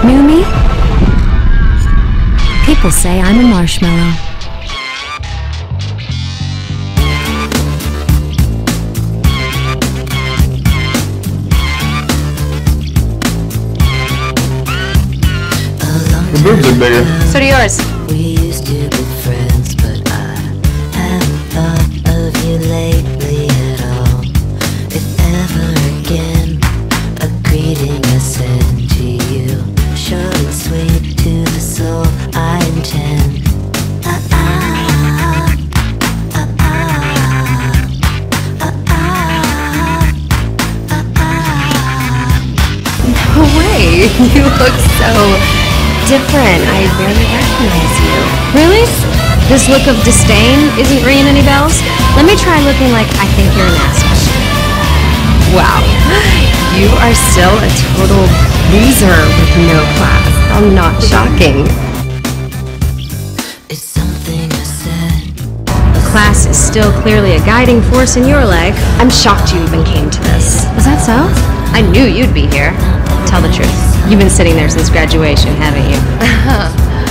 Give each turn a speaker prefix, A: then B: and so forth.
A: New me? People say I'm a marshmallow.
B: The boobs are bigger.
A: So do yours.
C: We used to be friends, but I haven't thought of you lately at all. If ever again, a greeting I send to you, short and sweet to the soul I intend.
A: No way. You look so different. I barely recognize you. Really? This look of disdain isn't ringing any bells? Let me try looking like I think you're an asshole. Wow. You are still a total loser with no class. How not shocking.
C: It's something I said.
A: Class is still clearly a guiding force in your life. I'm shocked you even came to this. Was that so? I knew you'd be here. Tell the truth. You've been sitting there since graduation, haven't you?